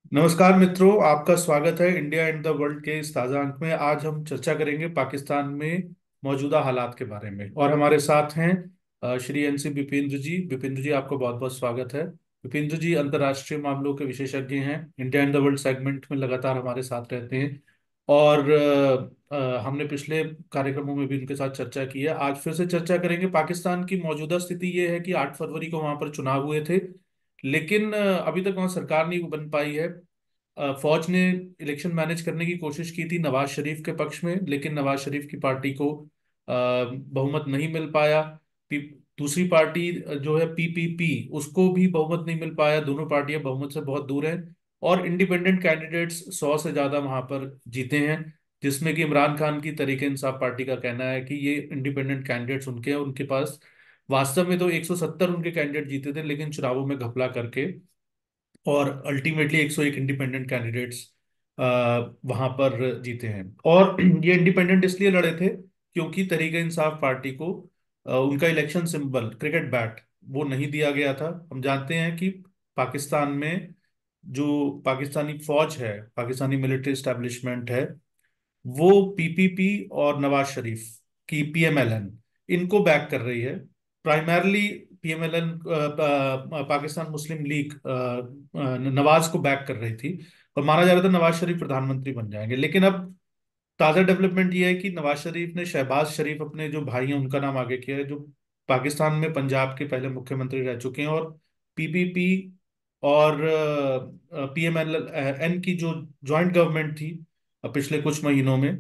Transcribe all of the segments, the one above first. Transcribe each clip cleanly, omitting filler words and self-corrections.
नमस्कार मित्रों, आपका स्वागत है इंडिया एंड द वर्ल्ड के इस ताज़ा अंक में। आज हम चर्चा करेंगे पाकिस्तान में मौजूदा हालात के बारे में, और हमारे साथ हैं श्री एनसी बिपिंद्र जी। बिपिंद्र जी, आपको बहुत बहुत स्वागत है। बिपिंद्र जी अंतर्राष्ट्रीय मामलों के विशेषज्ञ हैं, India and the world segment में लगातार हमारे साथ रहते हैं। और हमने पिछले कार्यक्रमों में भी उनके साथ चर्चा की है। आज फिर से चर्चा करेंगे। पाकिस्तान की मौजूदा स्थिति ये है कि 8 फरवरी को वहां पर चुनाव हुए थे, लेकिन अभी तक वहां सरकार नहीं बन पाई है। फौज ने इलेक्शन मैनेज करने की कोशिश की थी नवाज शरीफ के पक्ष में, लेकिन नवाज शरीफ की पार्टी को बहुमत नहीं मिल पाया। पी- दूसरी पार्टी जो है पीपीपी, उसको भी बहुमत नहीं मिल पाया। दोनों पार्टियां बहुमत से बहुत दूर हैं। और इंडिपेंडेंट कैंडिडेट्स 100 से ज्यादा वहां पर जीते हैं, जिसमें कि इमरान खान की तरीके इंसाफ पार्टी का कहना है कि ये इंडिपेंडेंट कैंडिडेट्स उनके हैं। उनके पास वास्तव में तो 170 उनके कैंडिडेट जीते थे, लेकिन चुनावों में घपला करके और अल्टीमेटली 101 इंडिपेंडेंट कैंडिडेट्स वहां पर जीते हैं। और ये इंडिपेंडेंट इसलिए लड़े थे क्योंकि तरीके इंसाफ पार्टी को उनका इलेक्शन सिंबल क्रिकेट बैट वो नहीं दिया गया था। हम जानते हैं कि पाकिस्तान में जो पाकिस्तानी फौज है, पाकिस्तानी मिलिट्री एस्टेब्लिशमेंट है, वो पीपीपी और नवाज शरीफ की पीएमएलएन इनको बैक कर रही है। Primarily PMLN Pakistan Muslim League Nawaz को बैक कर रही थी, और माना जा रहा था नवाज शरीफ प्रधानमंत्री बन जाएंगे। लेकिन अब ताजा डेवलपमेंट ये है कि नवाज शरीफ ने शहबाज शरीफ, अपने जो भाई हैं उनका नाम आगे किया है, जो पाकिस्तान में पंजाब के पहले मुख्यमंत्री रह चुके हैं। और पीपीपी और पीएमएल एन की जो जॉइंट गवर्नमेंट थी पिछले कुछ महीनों में,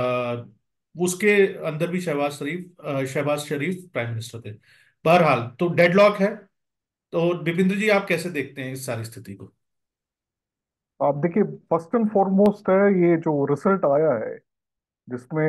उसके अंदर भी शहबाज शरीफ प्राइम मिनिस्टर थे। बहरहाल तो डेडलॉक है। तो विपिंद्र जी, आप कैसे देखते हैं इस सारी स्थिति को? आप देखिए, फर्स्ट एंड फॉरमोस्ट है ये जो रिजल्ट आया है, जिसमें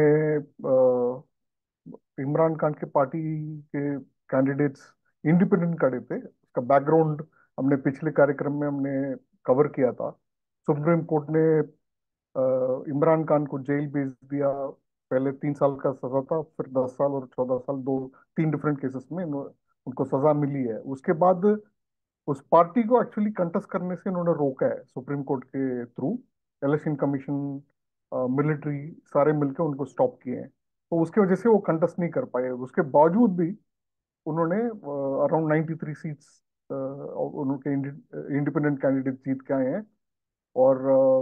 इमरान खान के पार्टी के कैंडिडेट्स इंडिपेंडेंट खड़े थे। उसका बैकग्राउंड हमने पिछले कार्यक्रम में हमने कवर किया था। सुप्रीम कोर्ट ने इमरान खान को जेल भेज दिया। पहले 3 साल का सजा था, फिर 10 साल और 14 साल, दो तीन डिफरेंट केसेस में उनको सजा मिली है। उसके बाद उस पार्टी को एक्चुअली कंटेस्ट करने से इन्होंने रोका है सुप्रीम कोर्ट के थ्रू। इलेक्शन कमीशन, मिलिट्री, सारे मिलकर उनको स्टॉप किए हैं। तो उसकी वजह से वो कंटेस्ट नहीं कर पाए। उसके बावजूद भी उन्होंने अराउंड 93 सीट्स उनके इंडिपेंडेंट कैंडिडेट जीत के आए हैं। और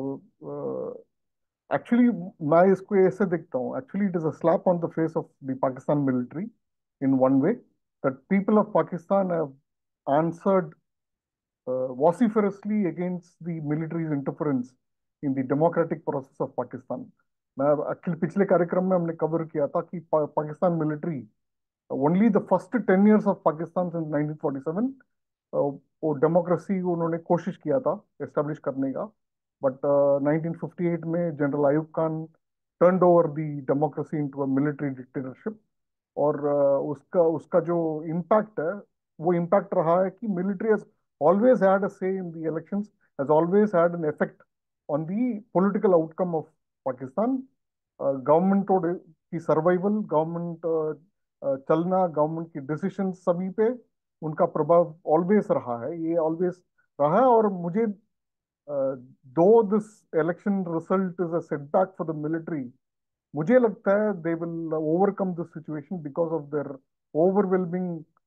एक्चुअली मैं इसको ऐसे देखता हूँ, actually it is a slap on the face of the Pakistan military in one way, that people of Pakistan have answered vociferously against the military's interference in the democratic process of Pakistan. मैं actually पिछले कार्यक्रम में हमने cover किया था कि Pakistan military, only the first 10 years of Pakistan since 1947, वो democracy उन्होंने कोशिश किया था एस्टेब्लिश करने का। बट 1958 में general Ayub Khan turned over the democracy into a military dictatorship. और उसका उसका जो इम्पैक्ट है, वो इम्पैक्ट रहा है कि military has always had a say in the elections, has always had an effect on the political outcome of Pakistan. Government की सर्वाइवल, गवर्नमेंट चलना, गवर्नमेंट की डिसीजन, सभी पे उनका प्रभाव ऑलवेज रहा है, ये ऑलवेज रहा है। और मुझे, though this election result is a setback for the military, मुझे लगता है they will overcome this situation because of their overwhelming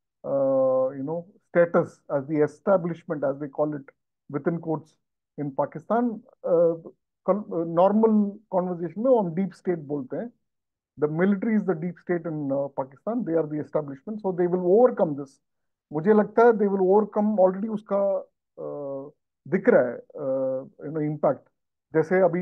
status as the establishment, as they call it within quotes, in Pakistan. Normal conversation में वो हम deep state बोलते हैं। The military is the deep state in Pakistan, they are the establishment, so they will overcome this. मुझे लगता है they will overcome, already उसका दिख रहा है इम्पैक्ट। जैसे अभी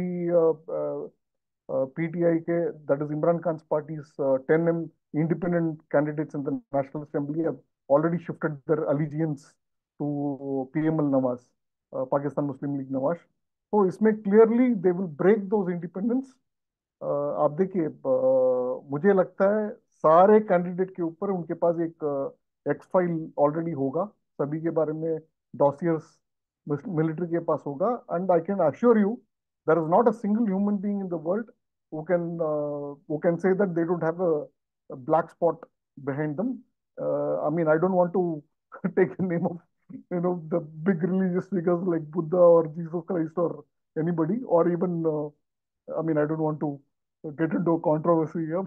पीटीआई के, that is Imran Khan party, 10 independent candidates in the National Assembly have already shifted their allegiance to PML Nawaz, Pakistan Muslim League Nawaz. तो इसमें clearly they will break those independence. आप देखिए, मुझे लगता है सारे कैंडिडेट के ऊपर उनके पास एक एक्स फाइल ऑलरेडी होगा, सभी के बारे में डॉसियर्स मिलिट्री के पास होगा। And I can assure you, there is not a single human being in the world who can say that they don't have a black spot behind them. I mean, I don't want to take the name of the big religious figures like Buddha or Jesus Christ or anybody, or even, I mean, I don't want to get into a controversy here,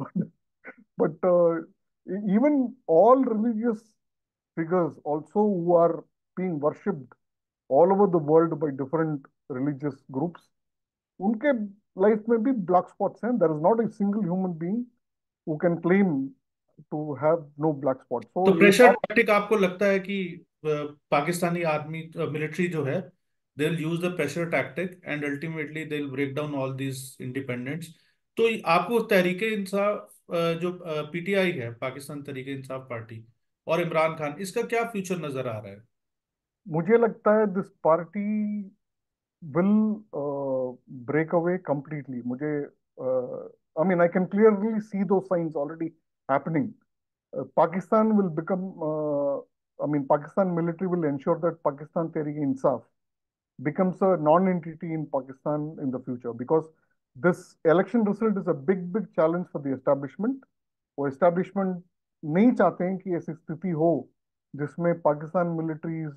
but even all religious figures also who are being worshipped all over the world by different religious groups, उनके life में भी black spots हैं. There is not a single human being who can claim to have no black spot. So तो ये pressure सारा tactic आपको लगता है कि पाकिस्तानी आर्मी मिलिट्री जो है, they will use the pressure tactic and ultimately they will break down all these independents? तो आपको तहरीके इंसाफ जो पीटीआई है, पाकिस्तान तहरीके इंसाफ पार्टी, और इमरान खान, इसका क्या फ्यूचर नजर आ रहा है? मुझे लगता है this party will break away completely. मुझे I mean I can clearly see those signs already happening. Pakistan will become, I mean, Pakistan military will ensure that Pakistan Tehreek-e-Insaf becomes a non-entity in Pakistan in the future, because this election result is a big, big challenge for the establishment. वो establishment नहीं चाहते हैं कि ऐसी स्थिति हो जिसमें Pakistan military's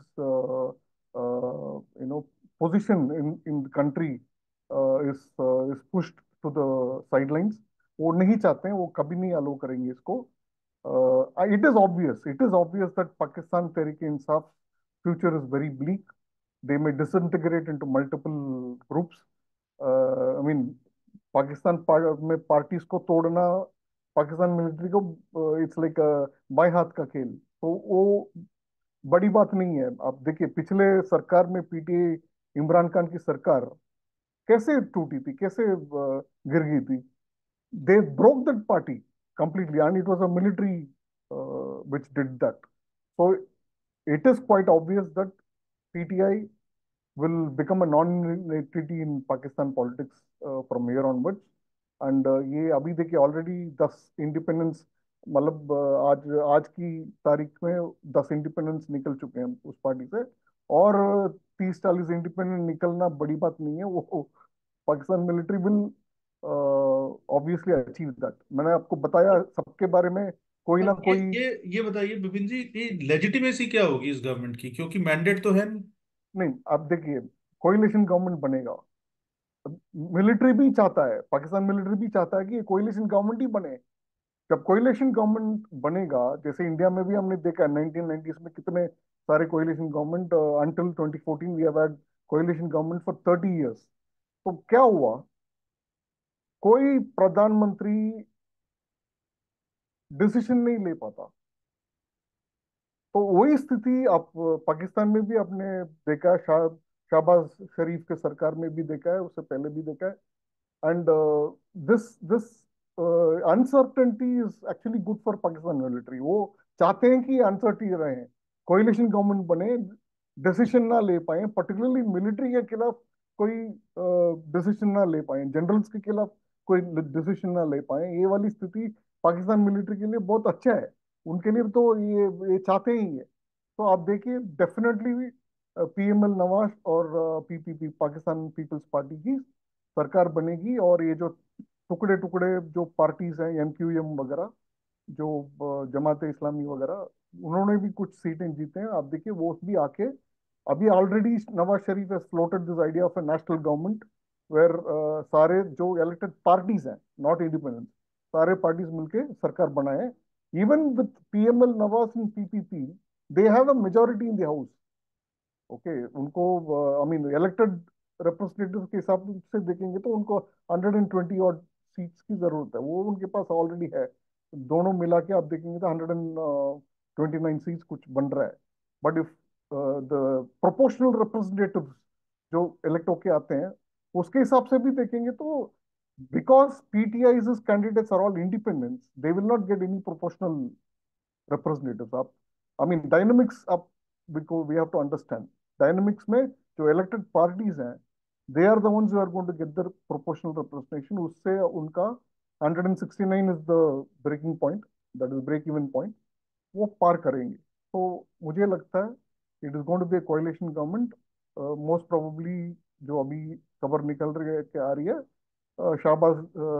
position in the country is pushed to the sidelines. वो नहीं चाहते हैं, वो कभी नहीं अलो करेंगे इसको. It is obvious that Pakistan Tehreek-e-Insaf future is very bleak. They may disintegrate into multiple groups. I mean, में पार्टीज को तोड़ना पाकिस्तान मिलिट्री को, इट्स लाइक बाएं हाथ का खेल. तो वो बड़ी बात नहीं है. आप देखिए पिछले सरकार में पीटीए, इमरान खान की सरकार कैसे टूटी थी, कैसे गिर गई थी. They broke that party completely, and it was a military which did that. So it is quite obvious that PTI will become a non-entity in Pakistan politics from here onwards. And ये अभी देखिए already 10 independence, मतलब आज आज की तारीख में 10 independence निकल चुके हैं उस पार्टी से. और 30-40 इंडिपेंडेंट निकलना बड़ी बात नहीं है. वो Pakistan military will obviously achieve that. मैंने आपको बताया सबके बारे में कोई ना ये कोई. ये ये बताइए विपिन जी, ये लेजिटिमेसी क्या होगी इस गवर्नमेंट की, क्योंकि मैंडेट तो है नहीं। नहीं, आप देखिए कोalition गवर्नमेंट बनेगा. मिलिट्री भी चाहता है, पाकिस्तान मिलिट्री भी चाहता है कि कोalition गवर्नमेंट ही बने. जब कोalition गवर्नमेंट बनेगा, जैसे इंडिया में भी हमने देखा 1990s में कितने सारे coalition government, until 2014 we have had coalition government for 30 years. तो क्या हुआ, कोई प्रधानमंत्री डिसीजन नहीं ले पाता. तो वही स्थिति आप पाकिस्तान में भी आपने देखा है. शाहबाज शरीफ के सरकार में भी देखा है, उससे पहले भी देखा है. And this uncertainty is actually good for Pakistan military. वो चाहते हैं कि अनसर्टी रहे, कोalition गवर्नमेंट बने, डिसीजन ना ले पाए, पर्टिकुलरली मिलिट्री के खिलाफ कोई डिसीजन ना ले पाए, जनरल्स के खिलाफ कोई डिसीजन ना ले पाए. ये वाली स्थिति पाकिस्तान मिलिट्री के लिए बहुत अच्छा है. उनके लिए तो ये चाहते ही है. तो आप देखिए डेफिनेटली पीएमएल नवाज और पीपीपी, पाकिस्तान पीपल्स पार्टी की सरकार बनेगी. और ये जो टुकड़े टुकड़े जो पार्टीज हैं, एमक्यूएम वगैरह, जो जमात इस्लामी वगैरह, उन्होंने भी कुछ सीटें जीते हैं. आप देखिए वो भी आके, अभी already Nawaz Sharif has floated this idea of a national government where सारे जो इलेक्टेड पार्टीज हैं, नॉट इंडिपेंडेंट, सारे पार्टीज मिलके सरकार बनाए. Even with PML Nawaz and PPP, they have a majority in the house. Okay, उनको आई मीन इलेक्टेड रिप्रेजेंटेटिव के हिसाब से देखेंगे तो उनको 120 और सीट्स की जरूरत है. वो उनके पास ऑलरेडी है. दोनों मिला के आप देखेंगे तो 129 सीट्स कुछ बन रहा है. But if the proportional representative जो इलेक्ट होके आते हैं, उसके हिसाब से भी देखेंगे तो because PTI's candidates are all independents, they will not get any proportional representatives. आप, आई मीन डायनेमिक्स, आप we have to understand dynamics में जो इलेक्टेड पार्टीज हैं, they are the ones who are going to get their proportional representation. उससे उनका 169 is the breaking point, that is break even point, वो पार करेंगे. तो मुझे लगता है it is going to be a coalition government. Most probably जो अभी खबर निकल रही है कि आ रही है, Shahbaz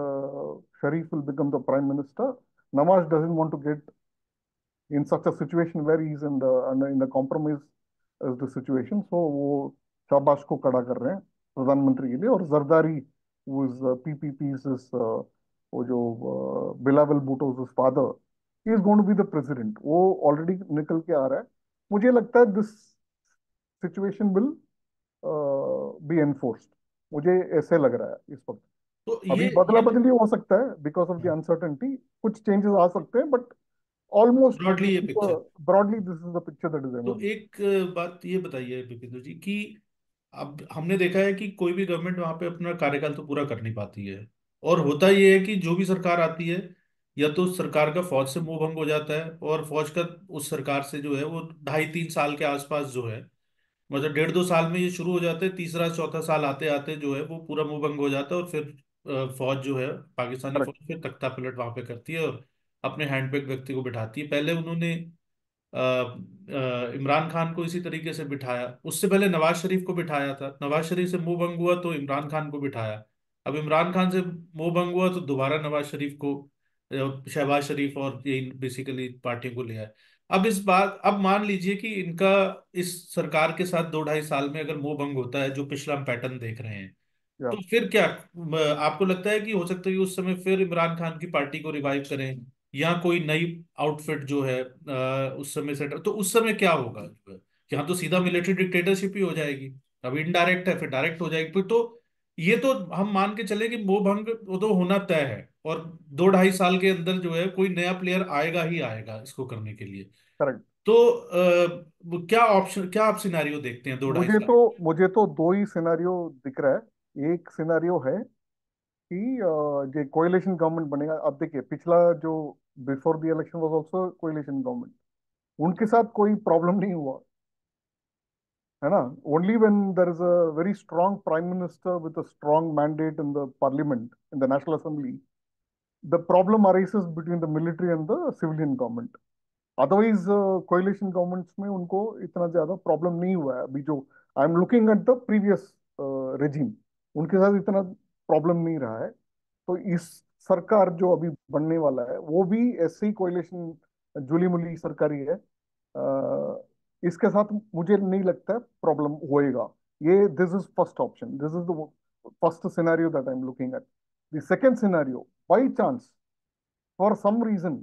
Sharif will become the prime minister. Nawaz doesn't want to get in such a situation where he's in the compromise is the situation. So वो शाबाश को खड़ा कर रहे हैं प्रधानमंत्री के लिए। और जरदारी इज पीपीपी इज वो जो Bilawal Bhutto father, he is going to be the president. वो ऑलरेडी निकल के आ रहा है। मुझे लगता है this situation will be enforced. मुझे ऐसे लग रहा है इस वक्त। तो अभी ये बदला बदली हो सकता है बिकॉज ऑफ द अनसर्टेनिटी, कुछ चेंजेस आ सकते हैं, बट ऑलमोस्ट ब्रॉडली ये picture. Broadly this is the picture that is तो एमर्जिंग। एक बात ये बताइए विपिन जी कि अब हमने देखा है कि कोई भी गवर्नमेंट वहां पे अपना कार्यकाल तो पूरा कर नहीं पाती है। और होता ये है कि जो भी सरकार आती है, या तो सरकार का फौज से मोह भंग हो जाता है, और फौज का उस सरकार से जो है वो 2.5-3 साल के आसपास जो है, मतलब 1.5-2 साल में ये शुरू हो जाते हैं, तीसरा चौथा साल आते आते जो है वो पूरा मुंह भंग हो जाता है, और फिर फौज जो है, पाकिस्तानी करेक्ट। फौज फिर तख्ता पलट वहां पे करती है और अपने हैंडपिक व्यक्ति को बिठाती है। पहले उन्होंने इमरान खान को इसी तरीके से बिठाया, उससे पहले नवाज शरीफ को बिठाया था, नवाज शरीफ से मुंह भंग हुआ तो इमरान खान को बिठाया, अब इमरान खान से मुंह भंग हुआ तो दोबारा नवाज शरीफ को, शहबाज शरीफ और ये बेसिकली पार्टियों को लिया है। अब मान लीजिए कि इनका इस सरकार के साथ 2-2.5 साल में अगर मुंह भंग होता है, जो पिछला हम पैटर्न देख रहे हैं, या तो फिर क्या आपको लगता है कि हो सकता है कि उस समय फिर इमरान खान की पार्टी को रिवाइव करें, या कोई नई आउटफिट जो है उस समय से, तो उस समय क्या होगा जो है, यहाँ तो सीधा मिलिट्री डिक्टेटरशिप ही हो जाएगी। अब इनडायरेक्ट है, फिर डायरेक्ट हो जाएगी, फिर तो ये तो हम मान के चले कि मोह भंग वो तो होना तय है, और 2-2.5 साल के अंदर जो है कोई नया प्लेयर आएगा ही आएगा इसको करने के लिए। करेक्ट। तो वो क्या ऑप्शन, क्या आप सिनेरियो देखते हैं 2-2.5 साल? मुझे तो दो ही सिनेरियो दिख रहा है। एक सिनेरियो है कि जो कोalition गवर्नमेंट बनेगा। अब देखिए, पिछला जो before the election was also coalition government, उनके साथ कोई प्रॉब्लम नहीं हुआ, है ना। Only when there is a very strong prime minister with a strong mandate in the parliament, in the national assembly, the problem arises between the military and the civilian government. Otherwise coalition governments में उनको इतना ज्यादा problem नहीं हुआ है। अभी जो I am looking at the previous regime, उनके साथ इतना प्रॉब्लम नहीं रहा है। तो इस सरकार जो अभी बनने वाला है वो भी ऐसे ही कोalition जुली मुली सरकारी है। इसके साथ मुझे नहीं लगता है प्रॉब्लम होएगा। ये this is first option, this is the first scenario that I am looking at. The second scenario, by chance for some reason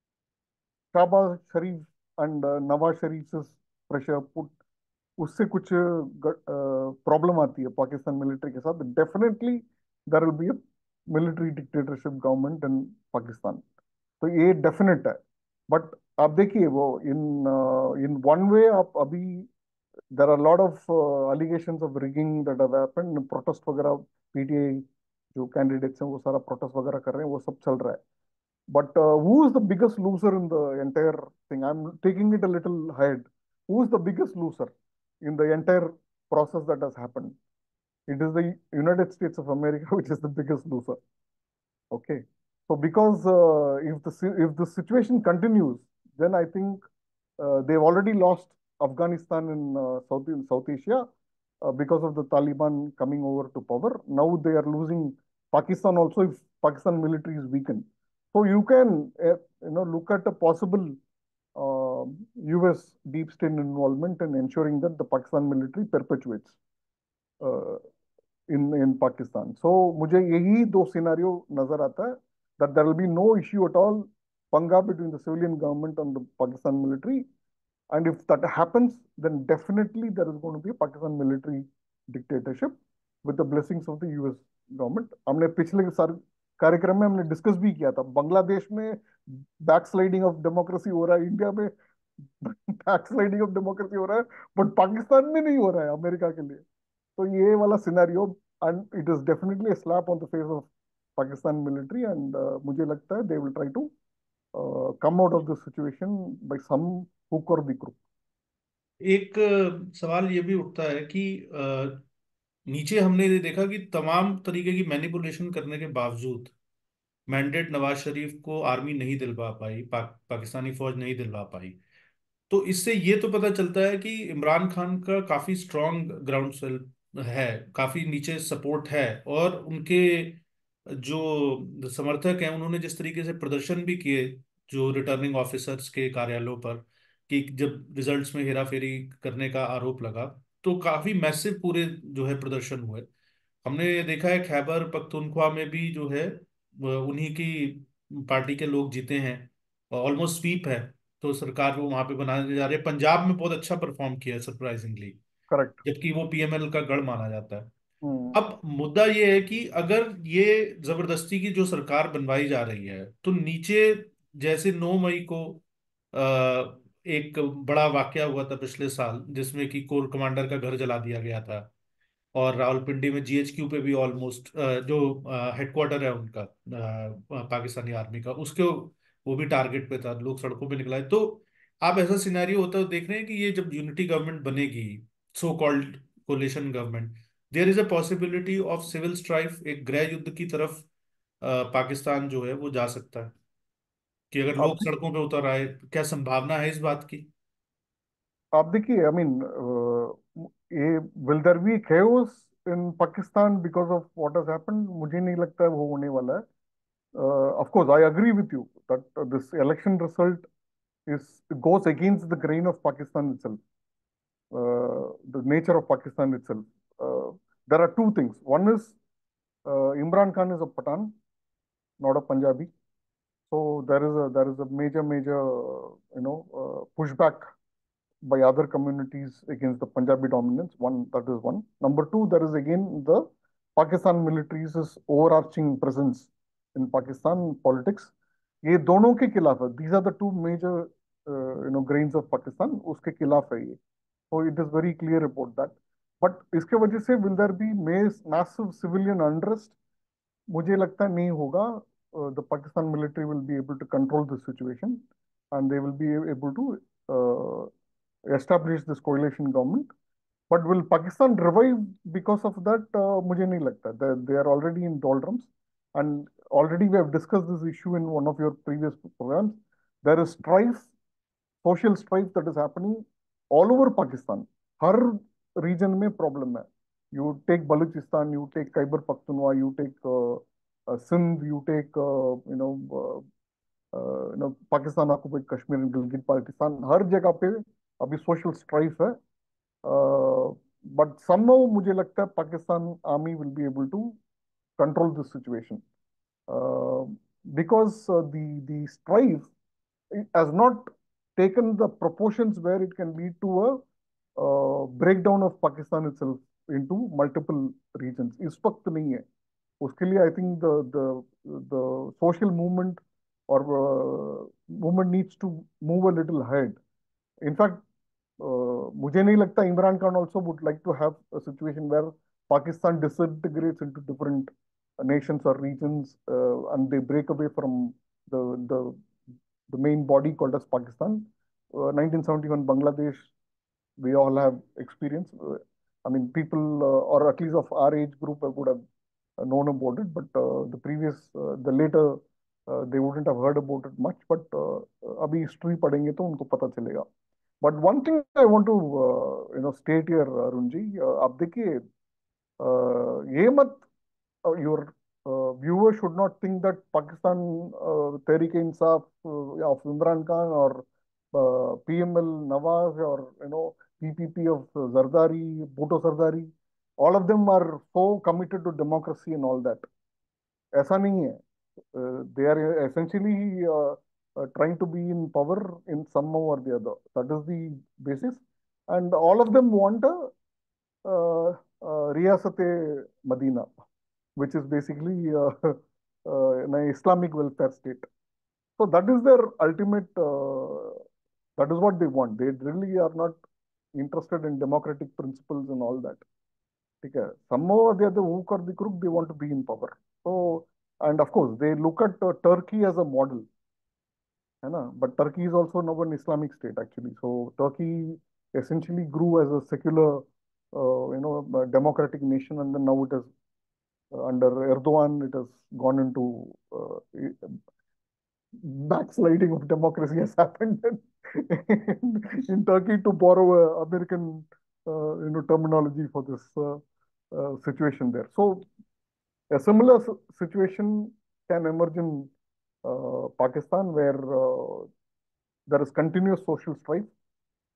Shahbaz Sharif and Nawaz Sharif pressure put, उससे कुछ प्रॉब्लम आती है पाकिस्तान मिलिट्री के साथ, definitely there will be a military dictatorship government in Pakistan. तो ये definite है। But आप देखिए, वो इन इन वन वे आप अभी there are lot of allegations of rigging that have happened, protest वगैरह, पीटीआई जो कैंडिडेट्स हैं वो सारा प्रोटेस्ट वगैरह कर रहे हैं, वो सब चल रहा है। But who is the biggest loser in the entire thing? I'm taking it a little ahead. Who is the biggest loser in the entire process that has happened? It is the United States of America which is the biggest loser. Okay. So because if the situation continues, then I think they've already lost Afghanistan in South Asia because of the Taliban coming over to power. Now they are losing Pakistan also if Pakistan military is weakened. So you can look at a possible uh, US deep state involvement in ensuring that the Pakistan military perpetuates uh, in Pakistan. So मुझे यही दो scenario नजर आता है, that there will be no issue at all, पंगा between the civilian government and the Pakistan military. And if that happens, then definitely there is going to be a Pakistan military dictatorship with the blessings of the US government. हमने पिछले सारे कार्यक्रम में हमने discuss भी किया था, बांग्लादेश में बैकस्लाइडिंग ऑफ डेमोक्रेसी हो रहा है, इंडिया में बैकस्लाइडिंग ऑफ डेमोक्रेसी हो रहा है, बट पाकिस्तान में नहीं हो रहा है अमेरिका के लिए। तो ये वाला scenario, and it is definitely a slap on the face of Pakistan military, and मुझे लगता है they will try to come out of this situation by some hook or the crook. एक सवाल ये भी उठता है कि नीचे हमने ये देखा कि तमाम तरीके की मैनिपुलेशन करने के बावजूद मैंडेट नवाज शरीफ को आर्मी नहीं दिलवा पाई, पाकिस्तानी फौज नहीं दिलवा पाई। तो इससे ये तो पता चलता है कि इमरान खान का काफी स्ट्रांग ग्राउंड सेल है, काफी नीचे सपोर्ट है, और उनके जो समर्थक हैं उन्होंने जिस तरीके से प्रदर्शन भी किए जो रिटर्निंग ऑफिसर्स के कार्यालयों पर, कि जब रिजल्ट्स में हेरा फेरी करने का आरोप लगा, तो काफी मैसिव पूरे जो है प्रदर्शन हुए। हमने देखा है खैबर पख्तूनख्वा में भी जो है उन्हीं की पार्टी के लोग जीते हैं, ऑलमोस्ट स्वीप है। तो सरकार वो वहां पे बनाने जा रही है। पंजाब में बहुत अच्छा परफॉर्म किया है सरप्राइजिंगली, करेक्ट। जबकि वो पीएमएल का गढ़ माना जाता है। हम्म। अब मुद्दा ये है कि अगर ये जबरदस्ती की जो सरकार बनवाई जा रही है, तो नीचे जैसे 9 मई को एक बड़ा वाकया हुआ था पिछले साल, जिसमें कि कोर कमांडर का घर जला दिया गया था, और रावलपिंडी में जीएचक्यू पे भी ऑलमोस्ट जो हेडक्वार्टर है उनका पाकिस्तानी आर्मी का, उसके वो भी टारगेट पे था, लोग सड़कों पे निकला है। तो आप ऐसा सिनेरियो होता है देख रहे हैं कि ये जब यूनिटी गवर्नमेंट बनेगी, so called coalition government, there is a possibility of civil strife, एक गृह युद्ध की तरफ पाकिस्तान जो है वो जा सकता है, कि अगर आप लोग सड़कों पे उतर आए, क्या संभावना है इस बात की? आप देखिए, आई मीन, ये will there be chaos in Pakistan because of what has happened? मुझे नहीं लगता है वो होने वाला है। Of course I agree with you that this election result is goes against the grain of Pakistan itself, the nature of Pakistan itself. There are two things. One is Imran Khan is a Pathan, not a Punjabi. So there is a major pushback by other communities against the Punjabi dominance. One, that is one. Number two, there is again the Pakistan military's overarching presence in Pakistan politics. ये दोनों के खिलाफ है. These are the two major grains of Pakistan. उसके खिलाफ है ये. So it is very clear about that. But इसके वजह से will there be massive civilian unrest? मुझे लगता नहीं होगा. The Pakistan military will be able to control the situation, and they will be able to establish this coalition government. But will Pakistan revive because of that? मुझे नहीं लगता. They are already in doldrums, and already we have discussed this issue in one of your previous programs. There is strife, social strife that is happening all over Pakistan. Her region में problem है. You take Balochistan, you take Khyber Pakhtunkhwa, you take Sindh, you take Pakistan occupied Kashmir and Gilgit Baltistan. हर जगह पे अभी social strife है. But somehow मुझे लगता है Pakistan army will be able to control this situation, uh, because the strife has not taken the proportions where it can lead to a breakdown of Pakistan itself into multiple regions. इस वक्त नहीं है. उसके लिए I think the social movement or movement needs to move a little ahead. In fact, मुझे नहीं लगता Imran Khan also would like to have a situation where Pakistan disintegrates into different nations or regions, and they break away from the the the main body called as Pakistan. 1971 Bangladesh, we all have experience. I mean, people, or at least of our age group, would have known about it, but the later, they wouldn't have heard about it much. But अभी history पढ़ेंगे तो उनको पता चलेगा. But one thing I want to state here, Arun ji, आप देखिए, ये मत, your viewers should not think that Pakistan Tehreek-e-Insaf of Imran Khan, or PML Nawaz, or PPP of Zardari, Bhutto Zardari, all of them are so committed to democracy and all that. ऐसा नहीं है. They are essentially trying to be in power in some or the other. That is the basis, and all of them want a Riyasat-e Madina, which is basically an Islamic welfare state. So that is their ultimate. That is what they want. They really are not interested in democratic principles and all that. ठीक है. Somehow or the other, hook or the crook, they want to be in power. So, and of course, they look at Turkey as a model, है ना? But Turkey is also now an Islamic state actually. So Turkey essentially grew as a secular, democratic nation, and then now it has, under Erdogan, it has gone into backsliding of democracy has happened in Turkey, to borrow a American, terminology for this situation there. So a similar situation can emerge in Pakistan, where there is continuous social strife.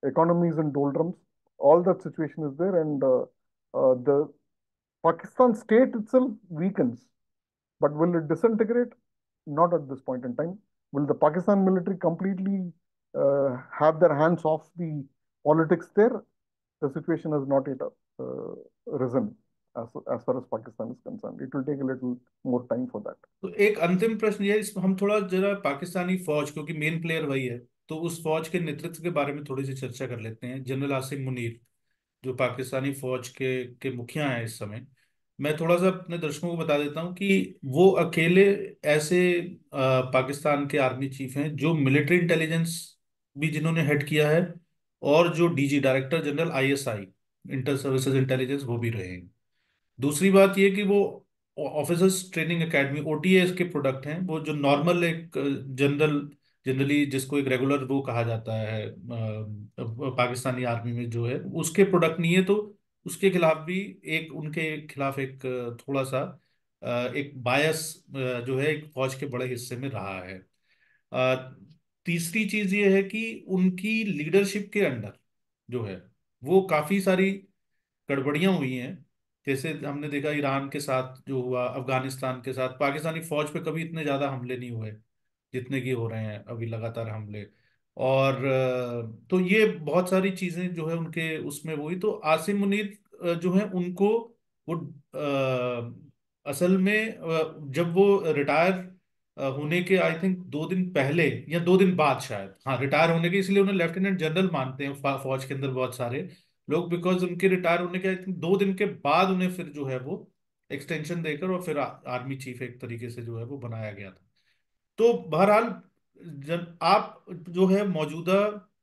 economy is in doldrums. All that situation is there, and the Pakistan state itself weakens. But will it disintegrate? Not at this point in time. Will the Pakistan military completely have their hands off the politics there? The situation has not yet uh, risen as far as Pakistan is concerned. It will take a little more time for that. तो एक अंतिम प्रश्न ये है, इसमें हम थोड़ा जरा पाकिस्तानी फौज, क्योंकि मेन प्लेयर वही है, तो उस फौज के नेतृत्व के बारे में थोड़ी सी चर्चा कर लेते हैं। जनरल आसिम मुनीर जो पाकिस्तानी फौज के मुखिया हैं इस समय, मैं थोड़ा सा अपने दर्शकों को बता देता हूँ कि वो अकेले ऐसे पाकिस्तान के आर्मी चीफ हैं जो मिलिट्री इंटेलिजेंस भी जिन्होंने हेड किया है, और जो DG director general ISI, inter services intelligence, वो भी रहे हैं। दूसरी बात ये कि वो ऑफिसर्स ट्रेनिंग एकेडमी ओटीएस के प्रोडक्ट हैं, वो जो नॉर्मल एक जनरली जिसको एक रेगुलर वो कहा जाता है पाकिस्तानी आर्मी में जो है, उसके प्रोडक्ट नहीं है। तो उसके खिलाफ भी एक उनके खिलाफ एक थोड़ा सा एक बायस जो है एक फौज के बड़े हिस्से में रहा है। अ, तीसरी चीज ये है कि उनकी लीडरशिप के अंडर जो है वो काफी सारी गड़बड़ियां हुई हैं। जैसे हमने देखा ईरान के साथ जो हुआ, अफगानिस्तान के साथ पाकिस्तानी फौज पे कभी इतने ज्यादा हमले नहीं हुए जितने की हो रहे हैं अभी लगातार हमले। और तो ये बहुत सारी चीजें जो है उनके उसमें वो हुई। तो आसिम मुनीर जो है उनको वो असल में जब वो रिटायर होने के आई थिंक 2 दिन पहले या 2 दिन बाद शायद, हाँ रिटायर होने के, इसलिए उन्हें लेफ्टिनेंट जनरल मानते हैं फौज के अंदर बहुत सारे लोग, बिकॉज उनके रिटायर होने के आई थिंक 2 दिन के बाद उन्हें फिर जो है वो एक्सटेंशन देकर और फिर आर्मी चीफ एक तरीके से जो है वो बनाया गया था। तो बहरहाल जब आप जो है मौजूदा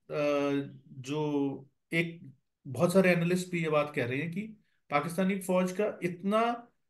जो एक बहुत सारे एनालिस्ट भी ये बात कह रहे हैं कि पाकिस्तानी फौज का इतना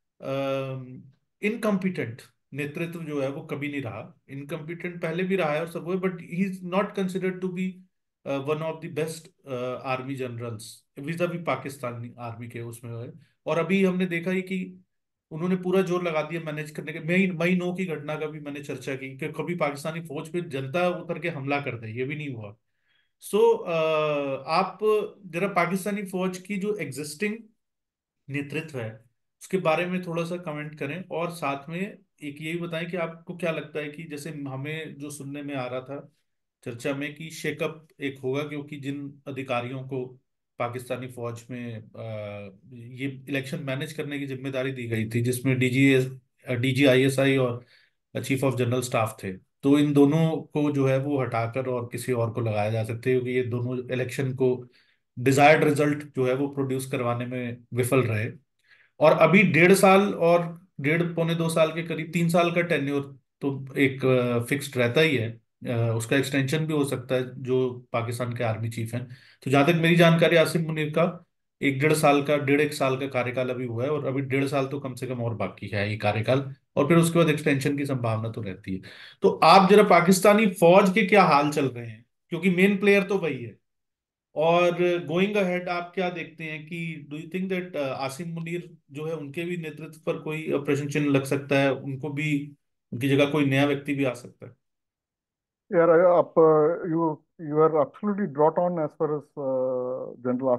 इनकम्पिटेंट नेतृत्व जो है वो कभी नहीं रहा। इनकम्पिटेंट पहले भी रहा है और सब वो, but he is not considered to be one of the best army generals with we Pakistani army के उसमें है। और अभी हमने देखा ही कि उन्होंने पूरा जोर लगा दिया मैनेज करने के। मई मई 9 की घटना का भी मैंने चर्चा की कि कभी पाकिस्तानी फौज पे जनता उतर के हमला कर दे, ये भी नहीं हुआ। सो आप जरा पाकिस्तानी फौज की जो एग्जिस्टिंग नेतृत्व है उसके बारे में थोड़ा सा कमेंट करें, और साथ में एक यही बताएं कि आपको क्या लगता है कि जैसे हमें जो सुनने में आ रहा था चर्चा में कि शेकअप एक होगा, क्योंकि जिन अधिकारियों को पाकिस्तानी फौज में ये इलेक्शन मैनेज करने की जिम्मेदारी दी गई थी, जिसमें डीजी आईएसआई और चीफ ऑफ जनरल स्टाफ थे, तो इन दोनों को जो है वो हटाकर और किसी और को लगाया जा सकते हैं, क्योंकि ये दोनों इलेक्शन को डिजायर्ड रिजल्ट जो है वो प्रोड्यूस करवाने में विफल रहे। और अभी 1.5 साल और 1.5 पौने 2 साल के करीब 3 साल का टेन्योर तो एक फिक्स्ड रहता ही है। उसका एक्सटेंशन भी हो सकता है जो पाकिस्तान के आर्मी चीफ हैं। तो जहां तक मेरी जानकारी, आसिम मुनीर का 1.5 साल का 1.5 1 साल का कार्यकाल अभी हुआ है, और अभी 1.5 साल तो कम से कम और बाकी है ये कार्यकाल, और फिर उसके बाद एक्सटेंशन की संभावना तो रहती है। तो आप जरा पाकिस्तानी फौज के क्या हाल चल रहे हैं, क्योंकि मेन प्लेयर तो वही है, और गोइंग अहेड आप क्या देखते हैं कि do you think that Asim Munir जो है उनके भी नेतृत्व पर कोई प्रश्न चिन्ह लग सकता है, उनको भी उनकी जगह कोई नया व्यक्ति भी आ सकता है? Yeah, you are absolutely brought on as far as General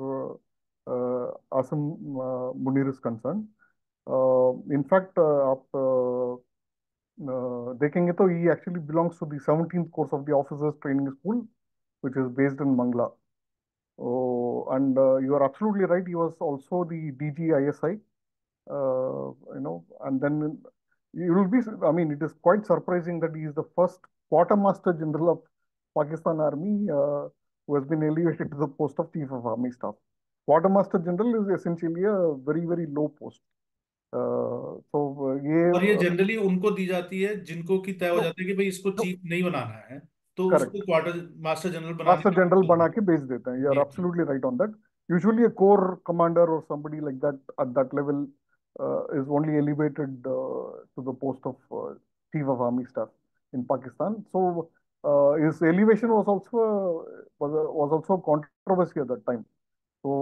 Asim Munir is concerned. In fact, आप देखेंगे तो he actually belongs to the 17th course of the officers training school, which is based in Mangla. Oh, and you are absolutely right. He was also the DGISI, and then you will be, I mean, it is quite surprising that he is the first quartermaster general of Pakistan Army who has been elevated to the post of Chief of Army Staff. Quartermaster General is essentially a very, very low post. ये और ये generally उनको दी जाती है जिनको की तय हो no, जाता है कि भाई इसको no, चीफ नहीं बनाना है, तो उसको correct. क्वार्टर मास्टर जनरल बनाने Master की General बात बना है। के भेज देते हैं. You are ji ji. absolutely right on that. Usually a corps commander or somebody like that at that level is only elevated to the post of Chief of Army Staff in Pakistan. So his elevation was also a controversy at that time. So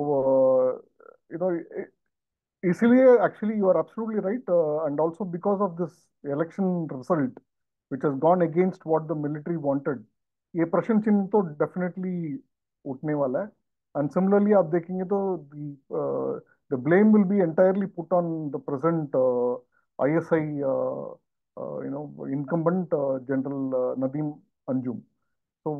इसीलिए actually you are absolutely right, and also because of this election result which has gone against what the military wanted, ये प्रश्न चिन्ह तो definitely उठने वाला है। And similarly आप देखेंगे तो the blame will be entirely put on the present ISI incumbent General Nadeem Anjum. So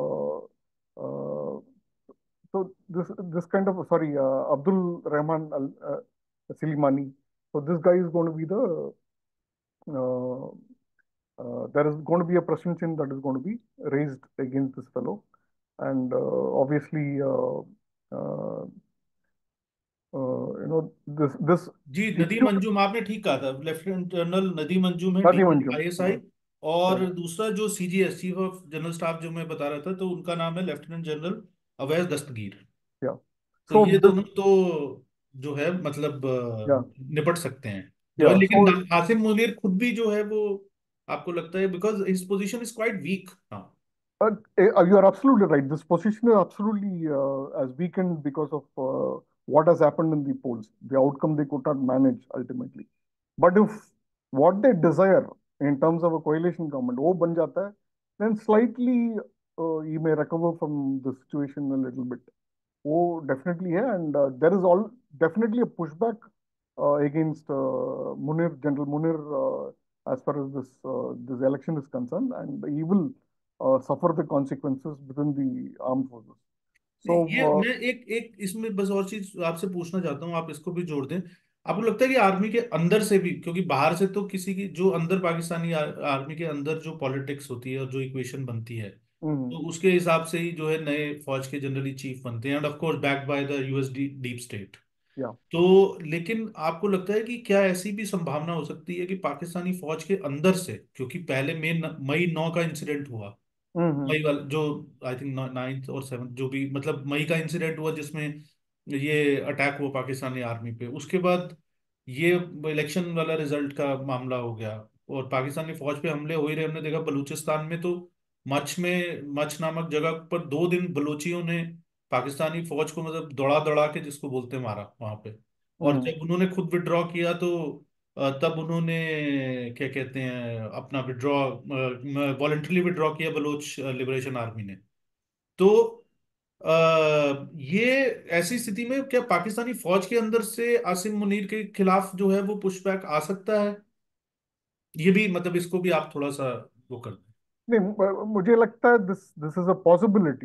this kind of, sorry, Abdul Rahman Silimani. So this guy is going to be the uh, there is going to be a presumption that is going to be raised against this fellow, and obviously, uh, this ji, Nadeem issue. Anjum आपने ठीक कहा था, lieutenant general Nadeem Anjum है, Nadeem DG Anjum. ISI। Yeah, और दूसरा जो CGS, chief of general staff, जो मैं बता रहा था, तो उनका नाम है lieutenant general Awais Dastgir. yeah. तो So ये this, दोनों तो जो है मतलब yeah, निपट सकते हैं जो है, yeah. लेकिन So हासिम मुनीर खुद भी जो है वो, आपको लगता है, because his position is quite weak. हाँ। you are absolutely right. This position is absolutely as weakened because of what has happened in the polls, the outcome they could not manage ultimately. But if what they desire in terms of a coalition government, वो बन जाता है, then slightly you may recover from the situation a little bit. वो definitely है, and there is all definitely a pushback against General Munir, as far as this election is concerned, and he will suffer the consequences within the armed forces. So, ये मैं एक एक इसमें बस और चीज आपसे पूछना चाहता हूँ, आप इसको भी जोड़ दें। आपको लगता है कि आर्मी के अंदर से भी, क्योंकि बाहर से तो किसी की जो अंदर पाकिस्तानी आर्मी के अंदर जो पॉलिटिक्स होती है और जो इक्वेशन बनती है, mm, तो उसके हिसाब से ही जो है नए फौज के जनरली चीफ बनते हैं, and of course backed by the US deep state. yeah, तो लेकिन आपको लगता है कि क्या ऐसी भी संभावना हो सकती है कि पाकिस्तानी फौज के अंदर से, क्योंकि पहले मई 9 का इंसिडेंट हुआ, mm, मई वाला जो, आई थिंक 9th और 7th, जो भी मतलब मई का इंसिडेंट हुआ जिसमें ये अटैक हुआ पाकिस्तानी आर्मी पे, उसके बाद ये इलेक्शन वाला रिजल्ट का मामला हो गया और पाकिस्तानी फौज पे हमले हो ही रहे। हमने देखा बलूचिस्तान में तो मच नामक जगह पर 2 दिन बलूचियों ने पाकिस्तानी फौज को मतलब दौड़ा दौड़ा के, जिसको बोलते हैं, मारा वहां पे। और mm, जब उन्होंने खुद विड्रॉ किया तो तब उन्होंने क्या कहते हैं अपना विड्रॉ, वॉलंटरली विड्रॉ किया बलोच लिबरेशन आर्मी ने। तो ये ऐसी स्थिति में क्या पाकिस्तानी फौज के अंदर से आसिम मुनीर के खिलाफ जो है वो पुशबैक आ सकता है? ये भी मतलब इसको भी आप थोड़ा सा वो कर दें। नहीं, मुझे लगता है this is a possibility,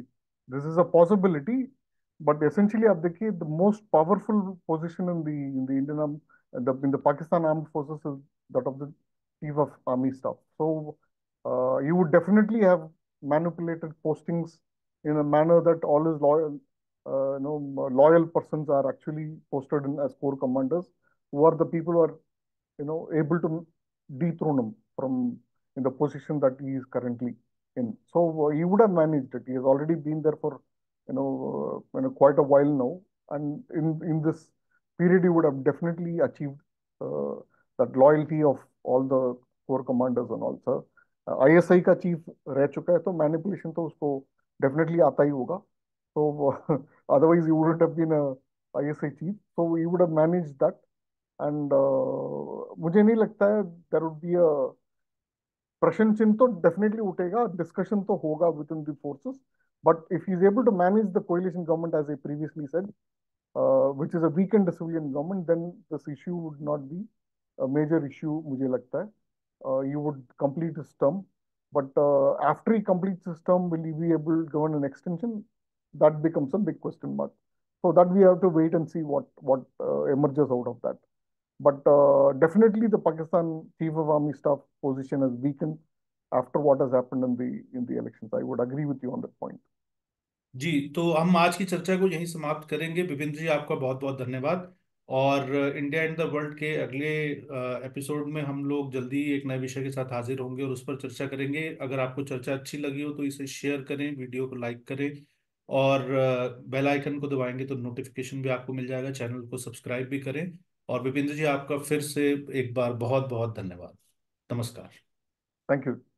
but essentially आप देखिए, the most powerful position in the Indian in the Pakistan armed forces is that of the chief of army staff. So you would definitely have manipulated postings in a manner that all his loyal persons are actually posted in as corps commanders, who are the people who are able to dethrone him from in the position that he is currently in. So he would have managed it. He has already been there for quite a while now, and in this period, he would have definitely achieved uh, that loyalty of all the core commanders and also. ISI का chief रह चुका है, तो manipulation तो उसको definitely आता ही होगा. तो otherwise he wouldn't have been a ISI chief. So he would have managed that. And मुझे नहीं लगता है देयर वुड बी अ प्रश्न चिन्ह. तो डेफिनेटली उठेगा, डिस्कशन तो होगा within the forces. But if he is able to manage the coalition government as I previously said, which is a weakened civilian government, then this issue would not be a major issue, मुझे लगता है. You would complete his term, but after he completes his term, will he be able to govern an extension? That becomes a big question mark. So that we have to wait and see what emerges out of that. But definitely the Pakistan Chief of Army Staff position has weakened after what has happened in the elections. I would agree with you on that point. जी, तो हम आज की चर्चा को यहीं समाप्त करेंगे। विपिन जी, आपका बहुत बहुत धन्यवाद। और इंडिया इन द वर्ल्ड के अगले एपिसोड में हम लोग जल्दी एक नए विषय के साथ हाजिर होंगे और उस पर चर्चा करेंगे। अगर आपको चर्चा अच्छी लगी हो तो इसे शेयर करें, वीडियो को लाइक करें, और बेल आइकन को दबाएंगे तो नोटिफिकेशन भी आपको मिल जाएगा। चैनल को सब्सक्राइब भी करें। और विपिन जी, आपका फिर से एक बार बहुत बहुत धन्यवाद। नमस्कार। Thank you.